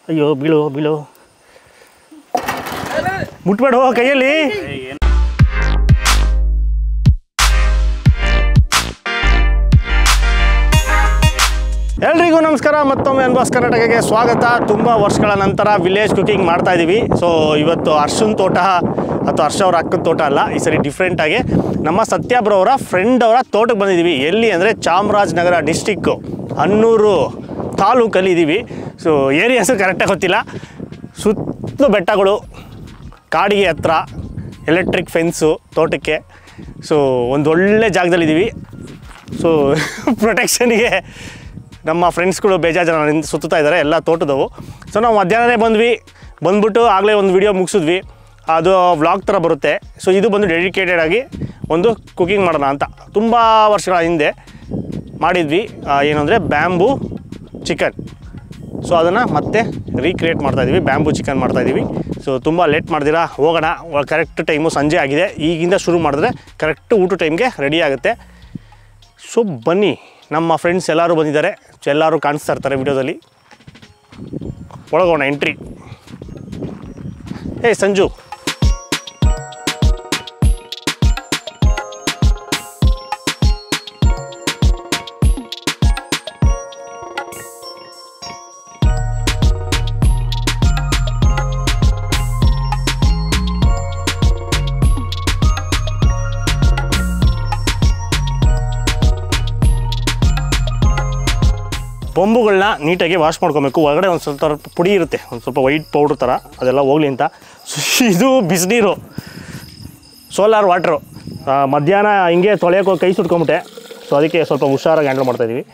ಅಯ್ಯೋ ಬೀಳು ಬೀಳು ಮುಟ್ಬೇಡ ಕೈಯಲ್ಲಿ. ಎಲ್ರಿಗೂ ನಮಸ್ಕಾರ, ಮತ್ತೊಮ್ಮೆ ಅನ್ಬಾಸ್ ಕರ್ನಾಟಕಕ್ಕೆ ಸ್ವಾಗತ. ತುಂಬ ವರ್ಷಗಳ ನಂತರ ವಿಲೇಜ್ ಕುಕಿಂಗ್ ಮಾಡ್ತಾ ಇದ್ದೀವಿ. ಸೊ ಇವತ್ತು ಹರ್ಷನ ತೋಟ ಅಥವಾ ಹರ್ಷ ಅವ್ರ ಅಕ್ಕನ ತೋಟ ಅಲ್ಲ, ಈ ಸರಿ ಡಿಫ್ರೆಂಟಾಗಿ ನಮ್ಮ ಸತ್ಯಾಬ್ರ ಅವರ ಫ್ರೆಂಡ್ ಅವರ ತೋಟಕ್ಕೆ ಬಂದಿದ್ದೀವಿ. ಎಲ್ಲಿ ಅಂದರೆ ಚಾಮರಾಜನಗರ ಡಿಸ್ಟಿಕ್ಕು ಹನ್ನೂರು ತಾಲೂಕಲ್ಲಿ ಇದ್ದೀವಿ. ಸೊ ಏರಿಯಾ ಹೆಸರು ಕರೆಕ್ಟಾಗಿ ಗೊತ್ತಿಲ್ಲ. ಸುತ್ತಲೂ ಬೆಟ್ಟಗಳು, ಕಾಡಿಗೆ ಹತ್ರ, ಎಲೆಕ್ಟ್ರಿಕ್ ಫೆನ್ಸು ತೋಟಕ್ಕೆ. ಸೊ ಒಂದು ಒಳ್ಳೆ ಜಾಗದಲ್ಲಿದ್ದೀವಿ. ಸೊ ಪ್ರೊಟೆಕ್ಷನ್ಗೆ ನಮ್ಮ ಫ್ರೆಂಡ್ಸ್ಗಳು ಬೇಜಾರು ಜನ ಸುತ್ತಾ ಇದ್ದಾರೆ, ಎಲ್ಲ ತೋಟದವು. ಸೊ ನಾವು ಮಧ್ಯಾಹ್ನನೇ ಬಂದ್ಬಿಟ್ಟು ಆಗಲೇ ಒಂದು ವಿಡಿಯೋ ಮುಗಿಸಿದ್ವಿ. ಅದು ವ್ಲಾಗ್ ಥರ ಬರುತ್ತೆ. ಸೊ ಇದು ಬಂದು ಡೆಡಿಕೇಟೆಡ್ ಆಗಿ ಒಂದು ಕುಕಿಂಗ್ ಮಾಡೋಣ ಅಂತ ತುಂಬ ವರ್ಷಗಳ ಹಿಂದೆ ಮಾಡಿದ್ವಿ. ಏನು ಅಂದರೆ ಬ್ಯಾಂಬೂ ಚಿಕನ್. ಸೊ ಅದನ್ನು ಮತ್ತೆ ರೀಕ್ರಿಯೇಟ್ ಮಾಡ್ತಾಯಿದ್ದೀವಿ, ಬ್ಯಾಂಬೂ ಚಿಕನ್ ಮಾಡ್ತಾಯಿದ್ದೀವಿ. ಸೊ ತುಂಬ ಲೇಟ್ ಮಾಡ್ದಿರಾ ಹೋಗೋಣ. ಕರೆಕ್ಟ್ ಟೈಮು ಸಂಜೆ ಆಗಿದೆ. ಈಗಿಂದ ಶುರು ಮಾಡಿದ್ರೆ ಕರೆಕ್ಟ್ ಊಟ ಟೈಮ್ಗೆ ರೆಡಿ ಆಗುತ್ತೆ. ಸೊ ಬನ್ನಿ, ನಮ್ಮ ಫ್ರೆಂಡ್ಸ್ ಎಲ್ಲರೂ ಬಂದಿದ್ದಾರೆ, ಎಲ್ಲರೂ ಕಾಣಿಸ್ತಾ ಇರ್ತಾರೆ ವಿಡಿಯೋದಲ್ಲಿ. ಒಳಗೋಣ, ಎಂಟ್ರಿ. ಹೇ ಸಂಜು, ಬೊಂಬುಗಳನ್ನ ನೀಟಾಗಿ ವಾಶ್ ಮಾಡ್ಕೊಬೇಕು. ಒಳಗಡೆ ಒಂದು ಸ್ವಲ್ಪ ಪುಡಿ ಇರುತ್ತೆ, ಒಂದು ಸ್ವಲ್ಪ ವೈಟ್ ಪೌಡ್ರ್ ಥರ, ಅದೆಲ್ಲ ಹೋಗಲಿ ಅಂತ. ಇದು ಬಿಸಿನೀರು, ಸೋಲಾರ್ ವಾಟ್ರು. ಮಧ್ಯಾಹ್ನ ಹಿಂಗೆ ತೊಳೆಯೋಕೆ ಕೈ ಸುಟ್ಕೊಂಬಿಟ್ಟೆ. ಸೊ ಅದಕ್ಕೆ ಸ್ವಲ್ಪ ಹುಷಾರಾಗಿ ಹ್ಯಾಂಡಲ್ ಮಾಡ್ತಾಯಿದ್ದೀವಿ.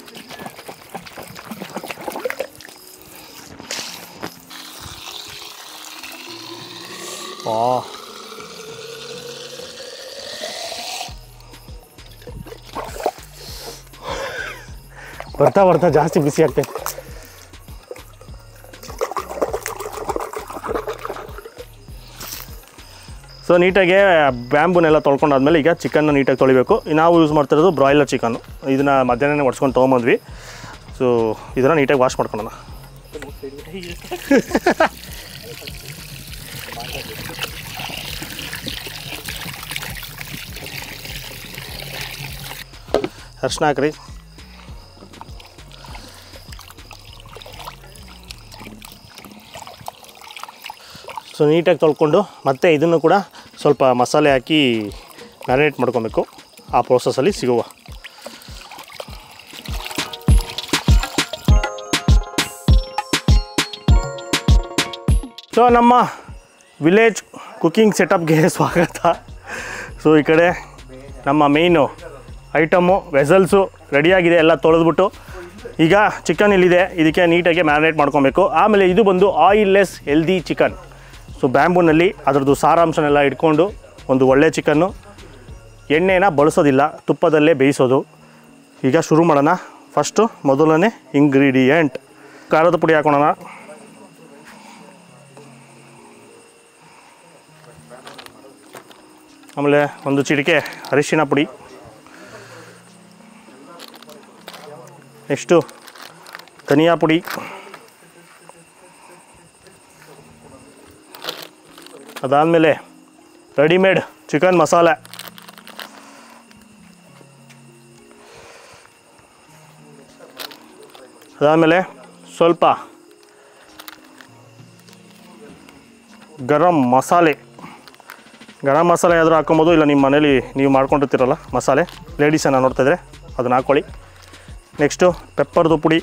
ಬರ್ತಾ ಬರ್ತಾ ಜಾಸ್ತಿ ಬಿಸಿ ಆಗ್ತೈತೆ. ಸೊ ನೀಟಾಗಿ ಬ್ಯಾಂಬೂನೆಲ್ಲ ತೊಳ್ಕೊಂಡಾದ್ಮೇಲೆ ಈಗ ಚಿಕನ್ನ ನೀಟಾಗಿ ತೊಳಿಬೇಕು. ನಾವು ಯೂಸ್ ಮಾಡ್ತಿರೋದು ಬ್ರಾಯ್ಲರ್ ಚಿಕನ್ನು. ಇದನ್ನು ಮಧ್ಯಾಹ್ನ ಒಡ್ಸ್ಕೊಂಡು ತೊಗೊಂಬಂದ್ವಿ. ಸೊ ಇದನ್ನು ನೀಟಾಗಿ ವಾಶ್ ಮಾಡ್ಕೊಳ್ಳೋಣ. ಅರ್ಶಿನ ಹಾಕ್ರಿ. ಸೊ ನೀಟಾಗಿ ತೊಳ್ಕೊಂಡು ಮತ್ತೆ ಇದನ್ನು ಕೂಡ ಸ್ವಲ್ಪ ಮಸಾಲೆ ಹಾಕಿ ಮ್ಯಾರಿನೇಟ್ ಮಾಡ್ಕೊಬೇಕು. ಆ ಪ್ರೋಸೆಸ್ಸಲ್ಲಿ ಸಿಗುವ. ಸೊ ನಮ್ಮ ವಿಲೇಜ್ ಕುಕಿಂಗ್ ಸೆಟಪ್ಗೆ ಸ್ವಾಗತ. ಸೊ ಈ ಕಡೆ ನಮ್ಮ ಮೇಯ್ನು ಐಟಮು ವೆಸಲ್ಸು ರೆಡಿಯಾಗಿದೆ, ಎಲ್ಲ ತೊಳೆದ್ಬಿಟ್ಟು ಈಗ ಚಿಕನ್ ಇಲ್ಲಿದೆ. ಇದಕ್ಕೆ ನೀಟಾಗಿ ಮ್ಯಾರಿನೇಟ್ ಮಾಡ್ಕೊಬೇಕು. ಆಮೇಲೆ ಇದು ಬಂದು ಆಯಿಲ್ಲೆಸ್ ಹೆಲ್ದಿ ಚಿಕನ್. ಸೊ ಬ್ಯಾಂಬೂನಲ್ಲಿ ಅದರದ್ದು ಸಾರಾಂಶನೆಲ್ಲ ಇಟ್ಕೊಂಡು ಒಂದು ಒಳ್ಳೆ ಚಿಕನ್ನು. ಎಣ್ಣೆನ ಬಳಸೋದಿಲ್ಲ, ತುಪ್ಪದಲ್ಲೇ ಬೇಯಿಸೋದು. ಈಗ ಶುರು ಮಾಡೋಣ. ಫಸ್ಟು ಮೊದಲನೇ ಇಂಗ್ರೀಡಿಯೆಂಟ್ ಖಾರದ ಪುಡಿ ಹಾಕೋಣ. ಆಮೇಲೆ ಒಂದು ಚಿಟಿಕೆ ಅರಿಶಿನ ಪುಡಿ. ನೆಕ್ಸ್ಟು ಧನಿಯಾ ಪುಡಿ. ಅದಾದಮೇಲೆ ರೆಡಿಮೇಡ್ ಚಿಕನ್ ಮಸಾಲೆ. ಅದಾದಮೇಲೆ ಸ್ವಲ್ಪ ಗರಂ ಮಸಾಲೆ. ಗರಂ ಮಸಾಲೆ ಆದರೂ ಹಾಕೊಬೋದು, ಇಲ್ಲ ನಿಮ್ಮ ಮನೇಲಿ ನೀವು ಮಾಡ್ಕೊಂಡಿರ್ತೀರಲ್ಲ ಮಸಾಲೆ, ಲೇಡೀಸನ್ನು ನೋಡ್ತಾಯಿದ್ರೆ ಅದನ್ನು ಹಾಕ್ಕೊಳ್ಳಿ. ನೆಕ್ಸ್ಟು ಪೆಪ್ಪರ್ದು ಪುಡಿ.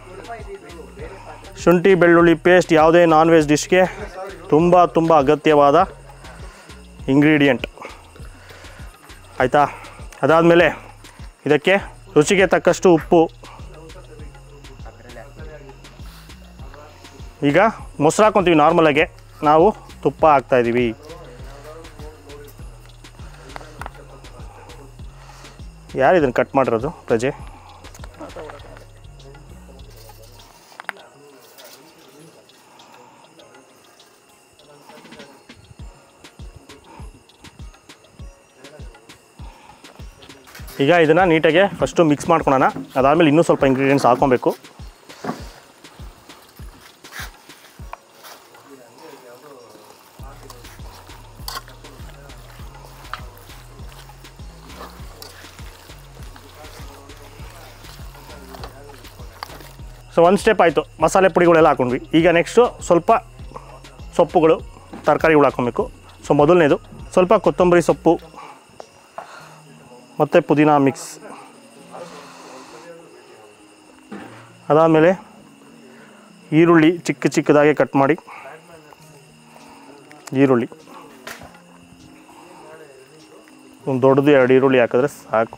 ಶುಂಠಿ ಬೆಳ್ಳುಳ್ಳಿ ಪೇಸ್ಟ್ ಯಾವುದೇ ನಾನ್ ವೆಜ್ ಡಿಶ್ಗೆ ತುಂಬ ಅಗತ್ಯವಾದ ಇಂಗ್ರೀಡಿಯೆಂಟ್, ಆಯಿತಾ. ಅದಾದಮೇಲೆ ಇದಕ್ಕೆ ರುಚಿಗೆ ತಕ್ಕಷ್ಟು ಉಪ್ಪು. ಈಗ ಮೊಸರು ಹಾಕ್ಕೊತೀವಿ. ನಾರ್ಮಲಾಗೆ ನಾವು ತುಪ್ಪ ಹಾಕ್ತಾಯಿದ್ದೀವಿ. ಯಾರು ಇದನ್ನು ಕಟ್ ಮಾಡಿರೋದು? ಪ್ರಜೆ. ಈಗ ಇದನ್ನು ನೀಟಾಗಿ ಫಸ್ಟು ಮಿಕ್ಸ್ ಮಾಡ್ಕೊಳ್ಳೋಣ. ಅದಾದಮೇಲೆ ಇನ್ನೂ ಸ್ವಲ್ಪ ಇಂಗ್ರೀಡಿಯೆಂಟ್ಸ್ ಹಾಕ್ಕೊಬೇಕು. ಸೊ ಒಂದು ಸ್ಟೆಪ್ ಆಯಿತು, ಮಸಾಲೆ ಪುಡಿಗಳೆಲ್ಲ ಹಾಕೊಂಡ್ವಿ. ಈಗ ನೆಕ್ಸ್ಟು ಸ್ವಲ್ಪ ಸೊಪ್ಪುಗಳು, ತರಕಾರಿಗಳು ಹಾಕೊಬೇಕು. ಸೊ ಮೊದಲನೇದು ಸ್ವಲ್ಪ ಕೊತ್ತಂಬರಿ ಸೊಪ್ಪು ಮತ್ತು ಪುದೀನ ಮಿಕ್ಸ್. ಅದಾದಮೇಲೆ ಈರುಳ್ಳಿ ಚಿಕ್ಕದಾಗಿ ಕಟ್ ಮಾಡಿ, ಈರುಳ್ಳಿ ಒಂದು ದೊಡ್ಡದು 2 ಈರುಳ್ಳಿ ಹಾಕಿದ್ರೆ ಸಾಕು.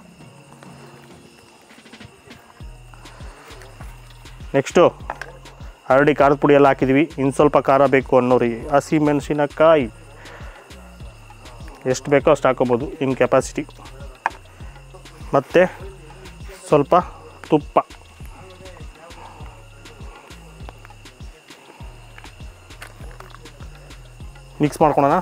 ನೆಕ್ಸ್ಟು ಆಲ್ರೆಡಿ ಖಾರದ ಪುಡಿ ಎಲ್ಲ ಹಾಕಿದ್ವಿ. ಇನ್ನು ಸ್ವಲ್ಪ ಖಾರ ಬೇಕು ಅನ್ನೋರಿಗೆ ಹಸಿಮೆಣಸಿನಕಾಯಿ ಎಷ್ಟು ಬೇಕೋ ಅಷ್ಟು ಹಾಕೋಬೋದು ಇನ್ ಕೆಪಾಸಿಟಿ. ಮತ್ತು ಸ್ವಲ್ಪ ತುಪ್ಪ, ಮಿಕ್ಸ್ ಮಾಡ್ಕೊಳೋಣ.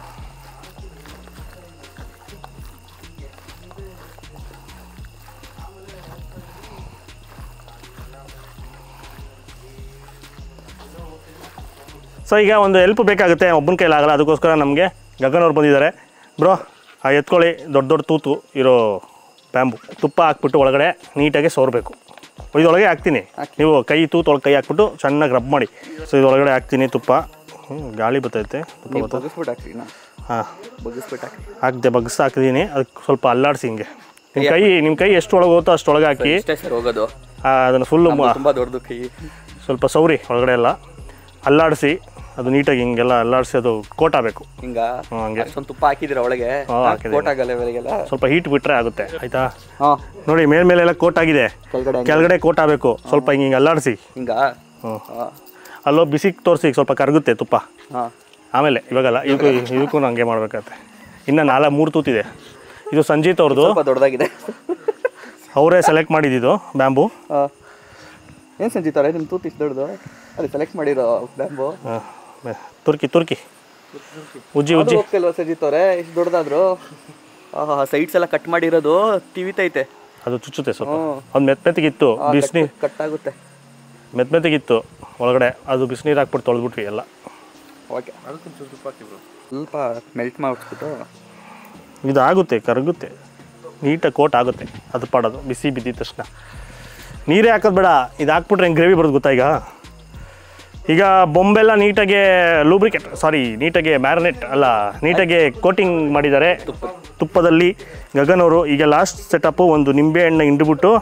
ಸೊ ಈಗ ಒಂದು ಹೆಲ್ಪ್ ಬೇಕಾಗುತ್ತೆ, ಒಬ್ಬನ ಕೈಲಾಗಲ್ಲ. ಅದಕ್ಕೋಸ್ಕರ ನಮಗೆ ಗಗನ್ ಅವ್ರು ಬಂದಿದ್ದಾರೆ. ಬ್ರೋ ಎತ್ಕೊಳ್ಳಿ ದೊಡ್ಡ ತೂತು ಇರೋ ಬ್ಯಾಂಬು. ತುಪ್ಪ ಹಾಕ್ಬಿಟ್ಟು ಒಳಗಡೆ ನೀಟಾಗಿ ಸೋರಬೇಕು. ಇದೊಳಗೆ ಹಾಕ್ತೀನಿ, ನೀವು ಕೈ ತೂತೊಳಗೆ ಕೈ ಹಾಕ್ಬಿಟ್ಟು ಚೆನ್ನಾಗಿ ರಬ್ ಮಾಡಿ. ಸೊ ಇದೊಳಗಡೆ ಹಾಕ್ತೀನಿ ತುಪ್ಪ. ಗಾಳಿ ಬರ್ತೈತೆ, ತುಪ್ಪ ಬರ್ತೈತೆ. ಹಾಂ ಹಾಕ್ದೆ, ಬಗ್ಸ್ ಹಾಕಿದ್ದೀನಿ. ಅದಕ್ಕೆ ಸ್ವಲ್ಪ ಅಲ್ಲಾಡಿಸಿ ಹಿಂಗೆ. ನಿಮ್ಮ ಕೈ ಎಷ್ಟು ಒಳಗೆ ಹೋಗುತ್ತೋ ಅಷ್ಟೊಳಗೆ ಹಾಕಿ ಅದನ್ನು ಫುಲ್ಲು ಸ್ವಲ್ಪ ಸೌರಿ ಒಳಗಡೆ ಎಲ್ಲ ಅಲ್ಲಾಡಿಸಿ. ಅದು ನೀಟಾಗಿ ಹಿಂಗೆಲ್ಲ ಅಲ್ಲಾಡಿಸಿ ಅದು ಕೋಟ್ ಆಗಬೇಕು. ಹಂಗೆ ತುಪ್ಪ ಹಾಕಿದ್ರೆ ಒಳಗೆ ಸ್ವಲ್ಪ ಹೀಟ್ ಬಿಟ್ರೆ ಆಗುತ್ತೆ. ಆಯ್ತಾ? ನೋಡಿ ಮೇಲೆಲ್ಲ ಕೋಟ್ ಆಗಿದೆ, ಕೆಳಗಡೆ ಕೋಟ್ ಆಗಬೇಕು. ಸ್ವಲ್ಪ ಹಿಂಗೆ ಅಲ್ಲಾಡಿಸಿ. ಅಲ್ಲೋ ಬಿಸಿ ತೋರಿಸಿ, ಸ್ವಲ್ಪ ಕರಗುತ್ತೆ ತುಪ್ಪ. ಆಮೇಲೆ ಇವಾಗಲ್ಲ ಇದಕ್ಕೂ ಹಂಗೆ ಮಾಡ್ಬೇಕಾಗತ್ತೆ. ಇನ್ನು 3 ತೂತಿದೆ. ಇದು ಸಂಜೀತ್ ಅವ್ರದ್ದು, ದೊಡ್ಡದಾಗಿದೆ. ಅವರೇ ಸೆಲೆಕ್ಟ್ ಮಾಡಿದ್ದು ಬ್ಯಾಂಬು. ಏನು ಸಂಜೀತ್ ಅವರೇ ನಿಮ್ಮ ತೂತು ಇಷ್ಟು ದೊಡ್ಡದು? ಅಲ್ಲಿ ಸೆಲೆಕ್ಟ್ ಮಾಡಿರೋ ಬ್ಯಾಂಬು ತುರ್ಕಿ ಉಜ್ಜಿ ಹೋಗ್ತಿಲ್ವಾ ಸಂಜೀತ್ ಅವರೇ? ಇಷ್ಟು ದೊಡ್ಡದಾದ್ರು ಸೈಡ್ಸ್ ಎಲ್ಲ ಕಟ್ ಮಾಡಿರೋದು ತಿವಿತೈತೆ. ಅದು ಚುಚ್ಚುತ್ತೆ ಸ್ವಲ್ಪ. ಅದು ಮೆತ್ತಗಿತ್ತು, ಬಿಸಿನೀರು ಕಟ್ ಆಗುತ್ತೆ. ಮೆತ್ತಗಿತ್ತು ಒಳಗಡೆ. ಅದು ಬಿಸಿನೀರು ಹಾಕ್ಬಿಟ್ಟು ತೊಳೆದ್ಬಿಟ್ವಿ ಎಲ್ಲ. ಓಕೆ, ಸ್ವಲ್ಪ ಮೆಲ್ಟ್ ಮಾಡಿಬಿಟ್ಟು ಇದು ಆಗುತ್ತೆ, ಕರಗುತ್ತೆ, ನೀಟಾಗಿ ಕೋಟ್ ಆಗುತ್ತೆ. ಅದು ಪಾಡೋದು ಬಿಸಿ ಬಿದ್ದಿದ ತಕ್ಷಣ. ನೀರೇ ಹಾಕೋದು ಬೇಡ, ಇದು ಹಾಕ್ಬಿಟ್ರೆ ಹೆಂಗೆ ಗ್ರೇವಿ ಬರೋದು ಗೊತ್ತಾ? ಈಗ ಬೊಂಬೆಲ್ಲ ನೀಟಾಗಿ ನೀಟಾಗಿ ಮ್ಯಾರಿನೇಟ್ ಅಲ್ಲ, ನೀಟಾಗಿ ಕೋಟಿಂಗ್ ಮಾಡಿದ್ದಾರೆ ತುಪ್ಪದಲ್ಲಿ ಗಗನ್ ಅವರು. ಈಗ ಲಾಸ್ಟ್ ಸೆಟಪ್ಪು ಒಂದು ನಿಂಬೆ ಹಣ್ಣು ಹಿಂಡ್ಬಿಟ್ಟು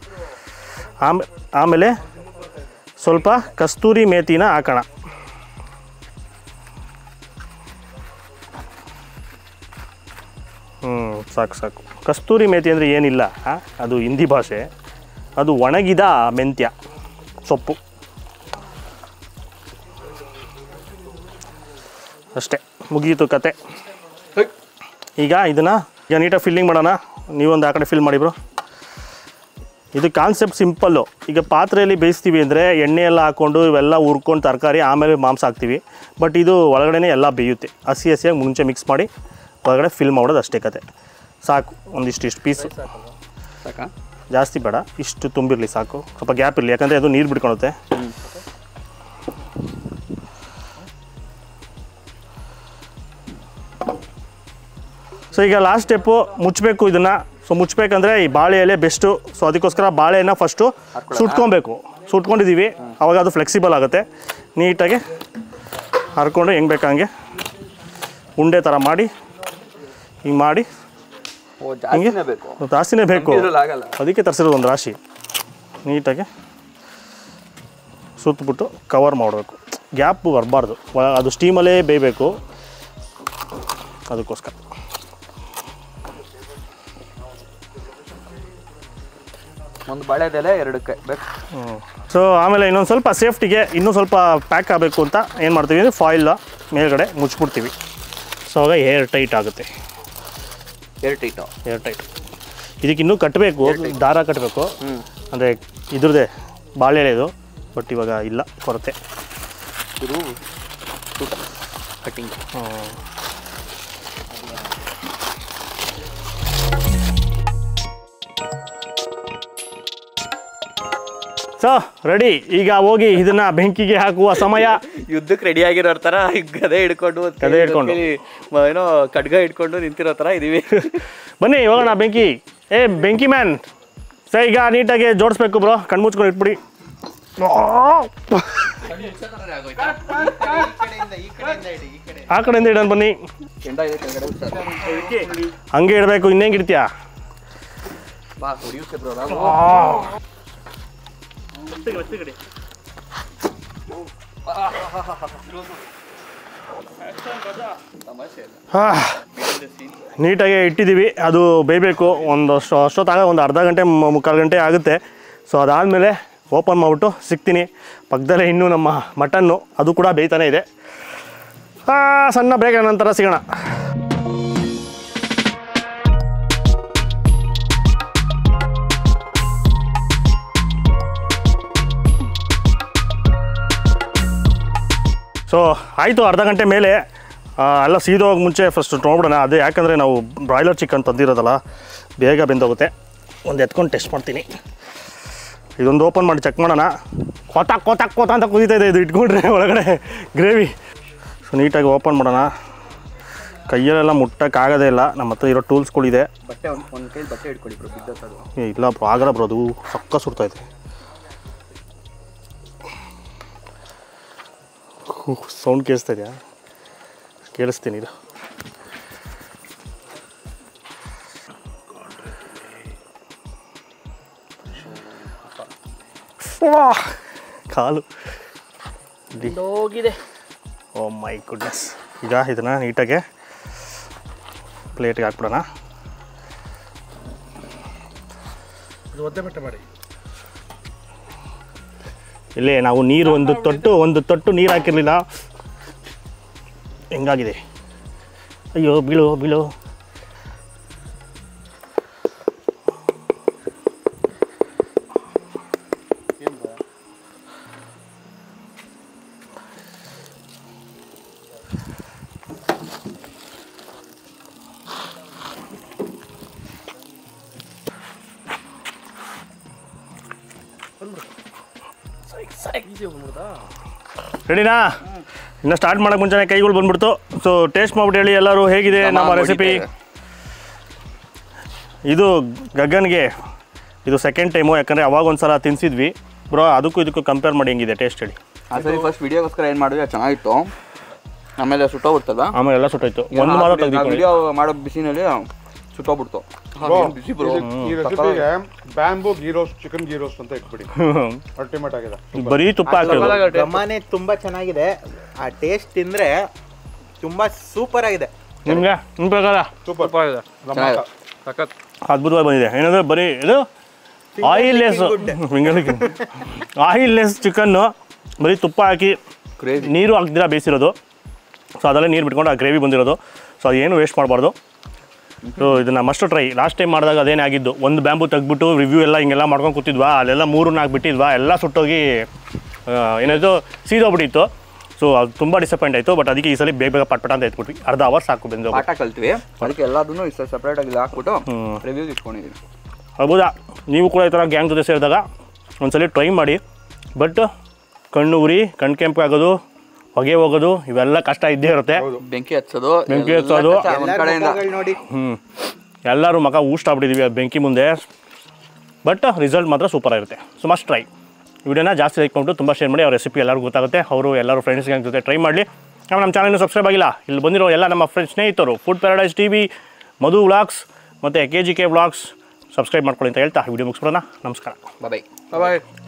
ಆಮೇಲೆ ಸ್ವಲ್ಪ ಕಸ್ತೂರಿ ಮೇಥಿನ ಹಾಕೋಣ. ಸಾಕು. ಕಸ್ತೂರಿ ಮೇಥಿ ಅಂದರೆ ಏನಿಲ್ಲ, ಅದು ಹಿಂದಿ ಭಾಷೆ. ಅದು ಒಣಗಿದ ಮೆಂತ್ಯ ಸೊಪ್ಪು ಅಷ್ಟೇ, ಮುಗೀತು ಕತೆ. ಈಗ ನೀಟಾಗಿ ಫಿಲ್ಲಿಂಗ್ ಮಾಡೋಣ. ನೀವೊಂದು ಆ ಕಡೆ ಫಿಲ್ ಮಾಡಿ ಬ್ರೋ. ಇದು ಕಾನ್ಸೆಪ್ಟ್ ಸಿಂಪಲ್ಲು. ಈಗ ಪಾತ್ರೆಯಲ್ಲಿ ಬೇಯಿಸ್ತೀವಿ ಅಂದರೆ ಎಣ್ಣೆ ಎಲ್ಲ ಹಾಕ್ಕೊಂಡು ಇವೆಲ್ಲ ಹುರ್ಕೊಂಡು ತರಕಾರಿ ಆಮೇಲೆ ಮಾಂಸ ಹಾಕ್ತೀವಿ. ಬಟ್ ಇದು ಒಳಗಡೆ ಎಲ್ಲ ಬೇಯುತ್ತೆ. ಹಸಿಯಾಗಿ ಮುಂಚೆ ಮಿಕ್ಸ್ ಮಾಡಿ ಒಳಗಡೆ ಫಿಲ್ ಮಾಡೋದು ಅಷ್ಟೇ ಕತೆ. ಸಾಕು, ಒಂದಿಷ್ಟು ಪೀಸು ಸಾಕಾ? ಜಾಸ್ತಿ ಬೇಡ, ಇಷ್ಟು ತುಂಬಿರಲಿ ಸಾಕು. ಸ್ವಲ್ಪ ಗ್ಯಾಪ್ ಇರಲಿ, ಯಾಕಂದರೆ ಅದು ನೀರು ಬಿಡ್ಕೊಳುತ್ತೆ. ಸೊ ಈಗ ಲಾಸ್ಟ್ ಸ್ಟೆಪ್ಪು ಮುಚ್ಚಬೇಕು ಇದನ್ನು. ಸೊ ಮುಚ್ಚಬೇಕಂದ್ರೆ ಈ ಬಾಳೆ ಎಲೆ ಬೆಸ್ಟು. ಸೊ ಅದಕ್ಕೋಸ್ಕರ ಬಾಳೆನ ಫಸ್ಟು ಸುಟ್ಕೊಂಡಿದ್ದೀವಿ, ಆವಾಗ ಅದು ಫ್ಲೆಕ್ಸಿಬಲ್ ಆಗುತ್ತೆ. ನೀಟಾಗಿ ಹರ್ಕೊಂಡು ಹೆಂಗೆ ಬೇಕಂಗೆ ಉಂಡೆ ಥರ ಮಾಡಿ ಹಿಂಗೆ ಮಾಡಿ. ಹಿಂಗೆ ಜಾಸ್ತಿನೇ ಬೇಕು, ಅದಕ್ಕೆ ತರಿಸಿರೋದು ಒಂದು ರಾಶಿ. ನೀಟಾಗಿ ಸುತ್ತಬಿಟ್ಟು ಕವರ್ ಮಾಡಬೇಕು, ಗ್ಯಾಪ್ ಬರಬಾರ್ದು. ಅದು ಸ್ಟೀಮಲ್ಲೇ ಬೇಯಬೇಕು, ಅದಕ್ಕೋಸ್ಕರ. ಒಂದು ಬಾಳೆದೆಲೆ 2 ಬೇಕು. ಸೊ ಆಮೇಲೆ ಇನ್ನೊಂದು ಸ್ವಲ್ಪ ಸೇಫ್ಟಿಗೆ ಇನ್ನೂ ಸ್ವಲ್ಪ ಪ್ಯಾಕ್ ಆಗಬೇಕು ಅಂತ ಏನು ಮಾಡ್ತೀವಿ ಅಂದರೆ ಫಾಯಿಲ್ ಮೇಲ್ಗಡೆ ಮುಚ್ಚಿಬಿಡ್ತೀವಿ. ಸೊ ಆಗ ಏರ್ ಟೈಟ್ ಆಗುತ್ತೆ. Air tight. ಇದಕ್ಕೆ ಇನ್ನೂ ಕಟ್ಟಬೇಕು, ದಾರ ಕಟ್ಟಬೇಕು. ಅಂದರೆ ಇದ್ರದ್ದೇ ಬಾಳೆ ಎಲೆದು, ಬಟ್ ಇವಾಗ ಇಲ್ಲ, ಕೊರತೆ. ಇದು ಕಟ್ಟಿಂಗ್. So ready. ಈಗ ಹೋಗಿ ಇದನ್ನ ಬೆಂಕಿಗೆ ಹಾಕುವ ಸಮಯ. ಯುದ್ಧಕ್ಕೆ ರೆಡಿ ಆಗಿರೋ ಥರ ಗದೆ ಹಿಡ್ಕೊಂಡು ಏನೋ ಖಡ್ಗ ಹಿಡ್ಕೊಂಡು ನಿಂತಿರೋ ಥರ ಇದೀವಿ. ಬನ್ನಿ ಹೋಗೋಣ ಬೆಂಕಿ. ಬೆಂಕಿ ಮ್ಯಾನ್. ಸೊ ಈಗ ನೀಟಾಗಿ ಜೋಡಿಸ್ಬೇಕು ಬ್ರೋ, ಕಣ್ಮುಚ್ಕೊಂಡು ಇಟ್ಬಿಡಿ. ಆ ಕಡೆಯಿಂದ ಇಡೋಣ ಬನ್ನಿ. ಹಂಗೆ ಇಡಬೇಕು, ಇನ್ನೇಂಗೆ ಇಡ್ತೀಯಾ? ನೀಟಾಗಿ ಇಟ್ಟಿದ್ದೀವಿ. ಅದು ಬೇಯಬೇಕು, ಅಷ್ಟೊತ್ತಾಗ ಒಂದು ಅರ್ಧ ಗಂಟೆ ಮುಕ್ಕಾಲು ಗಂಟೆ ಆಗುತ್ತೆ. ಸೊ ಅದಾದಮೇಲೆ ಓಪನ್ ಮಾಡಿಬಿಟ್ಟು ಸಿಗ್ತೀನಿ. ಪಕ್ಕದಲ್ಲೇ ಇನ್ನೂ ನಮ್ಮ ಮಟನ್ನು ಅದು ಕೂಡ ಬೇಯ್ತಾನೆ ಇದೆ. ಸಣ್ಣ ಬ್ರೇಕ್ ನಂತರ ಸಿಗೋಣ. ಸೊ ಆಯಿತು, ಅರ್ಧ ಗಂಟೆ ಮೇಲೆ ಎಲ್ಲ ಸೀದೋಗಿ ಮುಂಚೆ ಫಸ್ಟ್ ನೋಡ್ಬಿಡೋಣ. ಅದೇ ಯಾಕಂದರೆ ನಾವು ಬ್ರಾಯ್ಲರ್ ಚಿಕನ್ ತಂದಿರೋದಲ್ಲ, ಬೇಗ ಬೆಂದೋಗುತ್ತೆ. ಒಂದು ಎತ್ಕೊಂಡು ಟೆಸ್ಟ್ ಮಾಡ್ತೀನಿ. ಇದೊಂದು ಓಪನ್ ಮಾಡಿ ಚೆಕ್ ಮಾಡೋಣ. ಕೋತ ಅಂತ ಕುದೀತಾ ಇದೆ. ಇದು ಇಟ್ಕೊಂಡ್ರೆ ಒಳಗಡೆ ಗ್ರೇವಿ. ಸೊ ನೀಟಾಗಿ ಓಪನ್ ಮಾಡೋಣ. ಕೈಯಲ್ಲೆಲ್ಲ ಮುಟ್ಟಕ್ಕಾಗೋದೇ ಇಲ್ಲ. ನಮ್ಮ ಹತ್ರ ಇರೋ ಟೂಲ್ಸ್ಗಳಿದೆ. ಇಲ್ಲ ಬ್ರೋ, ಆಗಲ್ಲ ಬ್ರೋ, ಅದು ಸಕ್ಕ ಸುಡ್ತಾಯಿದೆ. ಸೌಂಡ್ ಕೇಳಿಸ್ತಾ ಇದೆಯಾ? ಕೇಳಿಸ್ತೀನಿ ಇದು. ಕಾಲು ಹೋಗಿದೆ. Oh my goodness. ಈಗ ಇದನ್ನು ನೀಟಾಗೆ ಪ್ಲೇಟ್ಗೆ ಹಾಕ್ಬಿಡೋಣ. ಮಾಡಿ ಇಲ್ಲೇ ನಾವು ನೀರು ಒಂದು ತೊಟ್ಟು ನೀರು ಹಾಕಿರಲಿಲ್ಲ. ಹೆಂಗಾಗಿದೆ? ಅಯ್ಯೋ ಬೀಳು. ರೆಡಿನಾ? ಇನ್ನು ಸ್ಟಾರ್ಟ್ ಮಾಡೋಕ್ಕೆ ಮುಂಚೆನೇ ಕೈಗಳು ಬಂದ್ಬಿಡ್ತು. ಸೊ ಟೇಸ್ಟ್ ಮಾಡ್ಬಿಟ್ಟು ಹೇಳಿ ಎಲ್ಲರೂ, ಹೇಗಿದೆ ನಮ್ಮ ರೆಸಿಪಿ? ಇದು ಗಗನ್ಗೆ ಇದು ಸೆಕೆಂಡ್ ಟೈಮು, ಯಾಕಂದರೆ ಅವಾಗ ಒಂದು ಸಲ ತಿನ್ನಿಸಿದ್ವಿ ಬ್ರೋ. ಇದಕ್ಕೂ ಕಂಪೇರ್ ಮಾಡಿ ಹೆಂಗಿದೆ ಟೇಸ್ಟ್ ಹೇಳಿ. ಸರಿ, ಫಸ್ಟ್ ವಿಡಿಯೋಗೋಸ್ಕರ ಏನು ಮಾಡಿದ್ವಿ, ಚೆನ್ನಾಗಿತ್ತು. ಆಮೇಲೆ ಸುಟ್ಟೋಗ್ಬಿಡ್ತಲ್ಲ, ಆಮೇಲೆ ಎಲ್ಲ ಸುಟ್ಟೋಯ್ತು. ಒಂದು ಮಾತ್ರ ತೆಗೆದು ವಿಡಿಯೋ ಮಾಡೋ ಬಿಸಿನಲ್ಲಿ ಸುಟ್ಟೋಗ್ಬಿಡ್ತು. Bamboo ghee roast, chicken ghee roast ಅಂತ ಇಟ್ಬಿಡಿ. ಅಲ್ಟಿಮೇಟ್ ಆಗಿದೆ. ಬರೀ ತುಪ್ಪ ಹಾಕಿರೋದು. ಗಮನೆ ತುಂಬಾ ಚೆನ್ನಾಗಿದೆ. ಆ ಟೇಸ್ಟ್ ತಿಂದ್ರೆ ತುಂಬಾ ಸೂಪರ್ ಆಗಿದೆ. ನಿಮ್ಗೆ ನಿಮ್ಮ ಪ್ರಕಾರ? ಸೂಪರ್ ಆಗಿದೆ, ಅದ್ಭುತವಾಗಿ ಬಂದಿದೆ. ಏನಂದ್ರೆ ಬರೀ ಇದು ಆಯಿಲ್ಲೆಸ್ ಚಿಕನ್ನು, ಬರೀ ತುಪ್ಪ ಹಾಕಿ ನೀರು ಹಾಕ್ದಿರ ಬೇಯಿಸಿರೋದು. ಸೊ ಅದರಲ್ಲೇ ನೀರು ಬಿಟ್ಕೊಂಡು ಆ ಗ್ರೇವಿ ಬಂದಿರೋದು. ಸೊ ಅದೇನು ವೇಸ್ಟ್ ಮಾಡಬಾರ್ದು. ಸೊ ಇದನ್ನು ಮಸ್ಟ್ ಟ್ರೈ. ಲಾಸ್ಟ್ ಟೈಮ್ ಮಾಡಿದಾಗ ಅದೇನೇ ಆಗಿದ್ದು, ಒಂದು ಬ್ಯಾಂಬು ತೆಗ್ಬಿಟ್ಟು ರಿವ್ಯೂ ಎಲ್ಲ ಹಿಂಗೆಲ್ಲ ಮಾಡ್ಕೊಂಡು ಕೂತಿದ್ವಾ, ಅಲ್ಲೆಲ್ಲ 3-4 ಬಿಟ್ಟಿದ್ವಾ, ಎಲ್ಲ ಸುಟ್ಟೋಗಿ ಏನಾಯಿತು, ಸೀದೋಗ್ಬಿಟ್ಟಿತ್ತು. ಸೊ ಅದು ತುಂಬ ಡಿಸಪಾಯಿಂಟ್ ಆಯಿತು. ಬಟ್ ಅದಕ್ಕೆ ಈ ಸಲ ಬೇಗ ಪಟ್ಪಟ ಅಂತ ಎತ್ಬಿಟ್ವಿ. ಅರ್ಧ ಅವರ್ ಸಾಕು ಬೆಂದು ಪಾಠ ಕಲ್ತ್ವಿ. ಅದಕ್ಕೆ ಎಲ್ಲದನ್ನು ಇಷ್ಟ ಸಪ್ರೇಟಾಗಿ ಹಾಕ್ಬಿಟ್ಟು ರಿವ್ಯೂಗೆ ಇಟ್ಕೊಂಡಿದ್ದೀನಿ. ಹೌದಾ? ನೀವು ಕೂಡ ಈ ಥರ ಗ್ಯಾಂಗ್ ಜೊತೆ ಸೇರಿದಾಗ ಒಂದ್ಸಲ ಟ್ರೈ ಮಾಡಿ. ಬಟ್ ಕಣ್ಣು ಉರಿ, ಕಣ್ಣು ಕೆಂಪು ಆಗೋದು, ಹೊಗೆ ಹೋಗೋದು, ಇವೆಲ್ಲ ಕಷ್ಟ ಇದ್ದೇ ಇರುತ್ತೆ. ಬೆಂಕಿ ಹಚ್ಚೋದು ನೋಡಿ. ಎಲ್ಲರೂ ಮಗ ಊಷ್ಟಾಗ್ಬಿಟ್ಟಿದ್ದೀವಿ ಬೆಂಕಿ ಮುಂದೆ. ಬಟ್ ರಿಸಲ್ಟ್ ಮಾತ್ರ ಸೂಪರ್ ಆಗಿರುತ್ತೆ. So must try. ವಿಡಿಯೋನ ಜಾಸ್ತಿ ಲೈಕ್ ಮಾಡಿಬಿಟ್ಟು ತುಂಬ ಶೇರ್ ಮಾಡಿ. ಅವ್ರ ರೆಸಿಪಿ ಎಲ್ಲರಿಗೂ ಗೊತ್ತಾಗುತ್ತೆ. ಎಲ್ಲರೂ ಫ್ರೆಂಡ್ಸ್ ಗ್ಯಾಂಗ್ ಜೊತೆ ಟ್ರೈ ಮಾಡಲಿ. ನಮ್ಮ ಚಾನಲ್ನ ಸಬ್ಸ್ಕ್ರೈಬ್ ಆಗಿಲ್ಲ, ಇಲ್ಲಿ ಬಂದಿರೋ ಎಲ್ಲ ನಮ್ಮ ಸ್ನೇಹಿತರು food paradise TV, Madhu vlogs ಮತ್ತು KGK ವ್ಲಾಗ್ಸ್ ಸಬ್ಸ್ಕ್ರೈಬ್ ಮಾಡ್ಕೊಳ್ಳಿ ಅಂತ ಹೇಳ್ತಾ ವಿಡಿಯೋ ಮುಗಿಸ್ಬಿಡೋಣ. ನಮಸ್ಕಾರ. ಬಾಯ್.